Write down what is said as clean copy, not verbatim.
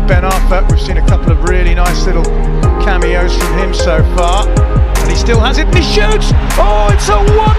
Ben Arfa. We've seen a couple of really nice little cameos from him so far, and he still has it, and he shoots! Oh, it's a